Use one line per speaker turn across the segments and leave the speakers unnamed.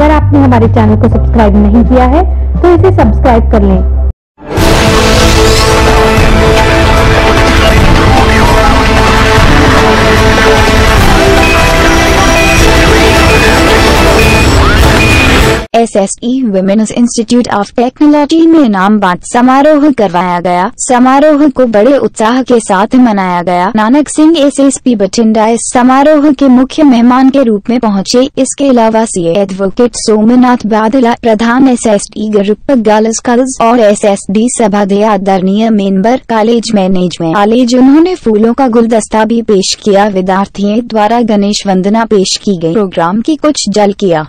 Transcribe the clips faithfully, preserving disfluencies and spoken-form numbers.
अगर आपने हमारे चैनल को सब्सक्राइब नहीं किया है तो इसे सब्सक्राइब कर लें।
S S E women's institute of technology में नाम बांट समारोह करवाया गया। समारोह को बड़े उत्साह के साथ मनाया गया। Nanak Singh S S P Bathinda इस समारोह के मुख्य मेहमान के रूप में पहुंचे। इसके अलावा सी एडवोकेट सोमनाथ बादला, प्रधान S S D group girls और एस एस डी सभाध्यक्ष आदरणीय मेंबर कॉलेज मैनेजमेंट कॉलेज। उन्होंने फूलों का गुलदस्ता भी पेश किया। विद्यार्थियों द्वारा गणेश वंदना पेश की गई। प्रोग्राम की कुछ झलकियां।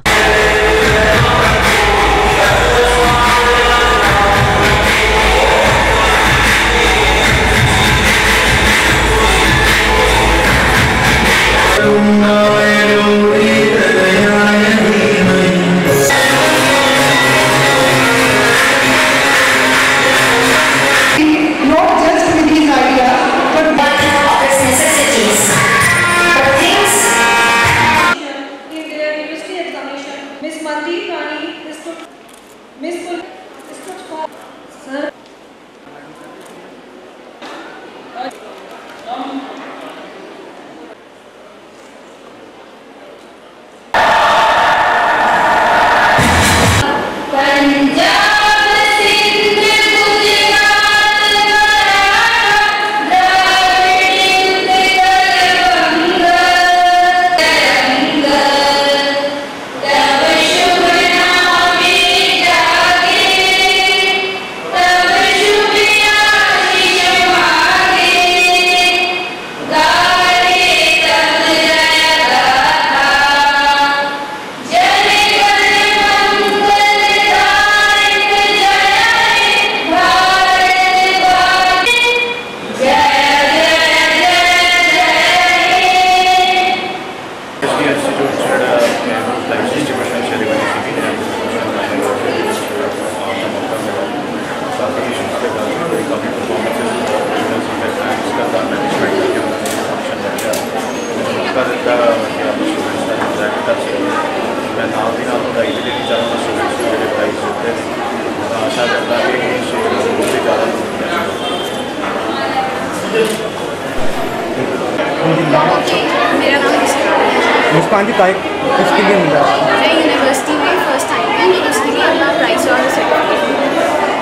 मेरा नाम
मुस्कान जी, काय किसके लिए मिला?
मैं यूनिवर्सिटी में फर्स्ट टाइम है, उसके लिए अपना प्राइस और सर्टिफिकेट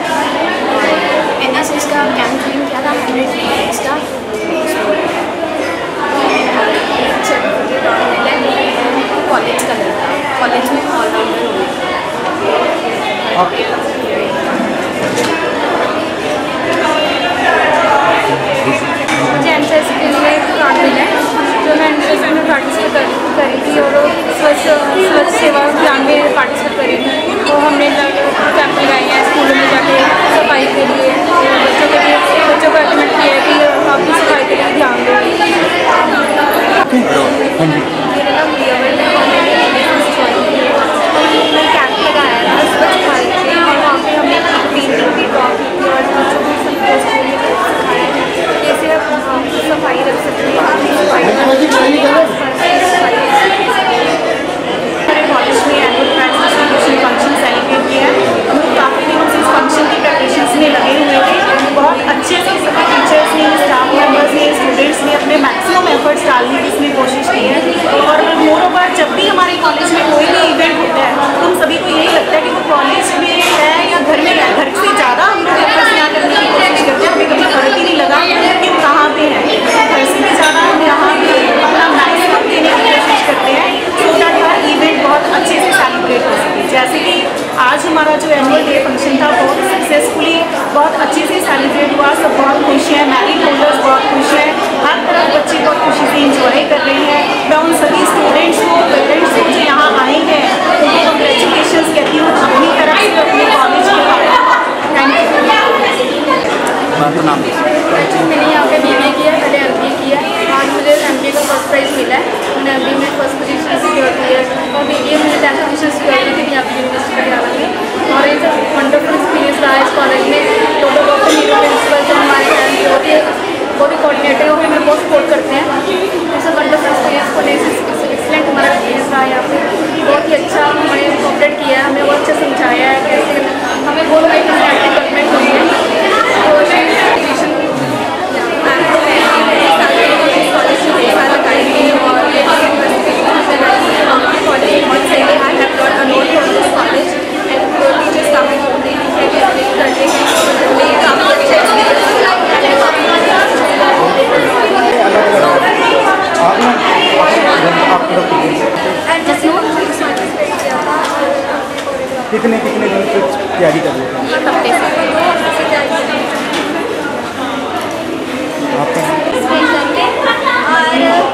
एन एस एस का कैंप ज्वाइन किया था हंड्रेड डेज का सर्टिफिकेट और मिला कॉलेज का लगा। कॉलेज में ऑलराउंडर हो मुझे एन एस एस के लिए कार्ड मिला है जो मैं एन एस एस में पार्टिसिपेट करी थी और स्वच्छ स्वच्छ सेवा अभियान में पार्टिसिपेट करी थी। तो हमने कैंप लगाए हैं स्कूलों में जाके सफाई के लिए, बच्चों के लिए बच्चों को रेकमेंड किया है कि आप भी सफाई के लिए ध्यान दें। मेरा नाम लिया और मैंने हमने कैंप लगाया था स्वच्छ भारत के और वहाँ पर हमने पेंटिंग की ड्रॉ की थी और बच्चों को सिखाया कैसे आप सफाई रख सकते हैं। हमारे कॉलेज में एनुअल ग्रेजुएशन फंक्शन सेलिब्रेट किया है। हम लोग काफ़ी दिनों से इस फंक्शन की प्रैक्टिस में लगे हुए थे। बहुत अच्छे से सभी टीचर्स ने, स्टाफ मेंबर्स ने, स्टूडेंट्स ने अपने मैक्सिमम एफर्ट्स डालने की इसमें कोशिश की है। और मोर ओवर जब भी हमारे कॉलेज में कोई भी इवेंट होता है तो हम सभी को यही लगता है कि वो कॉलेज में है या घर में है। घर से ज़्यादा हम लोग एफर्ट्स यहाँ करने की कोशिश करते हैं। हमें कभी फर्क ही नहीं लगा कि वो कहाँ पे है। घर से भी ज़्यादा हम यहाँ पे अपना मैक्सिमम देने की कोशिश करते हैं सो दैट हर इवेंट बहुत अच्छे से सेलिब्रेट हो सके। जैसे कि आज हमारा जो एनुअल डे फंक्शन था बहुत सक्सेसफुली बहुत अच्छे से सेलिब्रेट हुआ। सब बहुत खुश हैं, मैरिड होल्डर्स बहुत खुश हैं, हर तरफ बच्चे बहुत खुशी से इंजॉय कर रहे हैं। मैं उन सभी स्टूडेंट्स को, पेरेंट्स को जो यहाँ आए हैं उनको कंग्रेचुलेशन कहती हूँ अपनी तरफ से, अपने कॉलेज के बारे में। Thank you. मैंने यहाँ पे बी ए किया, पहले एम बी ए किया। आज मुझे एम बी ए का फर्स्ट प्राइज़ मिला है। मैंने एम बी ए में फर्स्ट पोजीशन सिक्योर की है और बी ए में टेंथ पोजीशन सिक्योर की थी यहाँ पर यूनिवर्सिटी पटियाला में। और इट्स वंडरफुल एक्सपीरियंस रहा है इस कॉलेज में। टोटल डॉक्टर नीरू प्रिंसिपल जो हमारे बहुत ही बहुत ही कोऑर्डिनेटर हो, हमें बहुत सपोर्ट करते हैं। It's a wonderful experience college excellent हमारा एक्सपीरियंस रहा है यहाँ पे। बहुत ही अच्छा हमारे
कितने कितने दिन से तैयारी कर रहे हैं
हफ्ते से
आपका?
और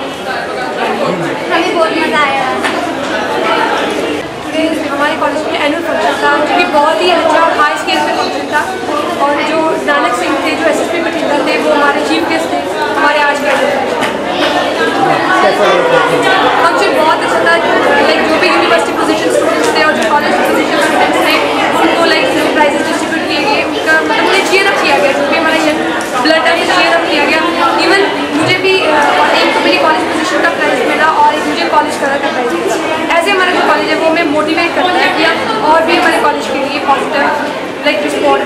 हमें बहुत मज़ा आया।
हमारे कॉलेज में एनुअल फंक्शन था जो कि बहुत ही अच्छा और हाई स्केल पे फंक्शन था, और जो नानक सिंह थे जो एसएसपी बठिंडा थे वो हमारे चीफ गेस्ट थे हमारे आज के फंक्शन। बहुत अच्छा था, लाइक जो भी यूनिवर्सिटी पोजीशन स्टूडेंट्स थे और जो कॉलेज पोजीशन स्टूडेंट्स थे उनको लाइक प्राइजेस डिस्ट्रीब्यूट किए गए, उनका मतलब मुझे चीयर अप किया गया, जो भी हमारा ब्लड है चीयर अप किया गया। इवन मुझे भी एक तो मेरी कॉलेज पोजीशन का प्राइज़ मिला और एक मुझे कॉलेज कलर का प्राइज़ मिला। ऐसे हमारा जो कॉलेज है वो हमें मोटिवेट करता है किया और भी हमारे कॉलेज के लिए पॉजिटिव लाइक रिस्पॉन्ड।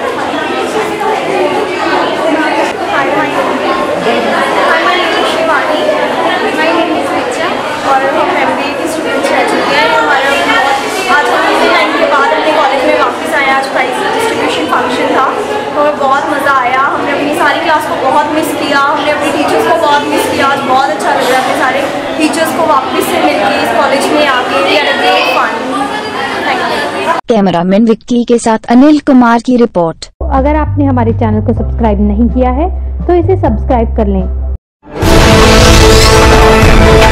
और हम एम बी ए की स्टूडेंट्स रह चुके हैं। हमारा आज हम इतने टाइम के बाद अपने कॉलेज में वापस आए। आज प्राइज डिस्ट्रीब्यूशन फंक्शन था तो हमें बहुत मज़ा आया। हमने अपनी सारी क्लास को बहुत मिस किया, हमने अपने टीचर्स को बहुत मिस किया। आज बहुत अच्छा लग रहा है अपने सारे टीचर्स को वापस से मिलकर इस कॉलेज में आके। We had a great fun. Thank you.
Cameraman Vicky के साथ अनिल कुमार की रिपोर्ट।
अगर आपने हमारे चैनल को सब्सक्राइब नहीं किया है तो इसे सब्सक्राइब कर लें।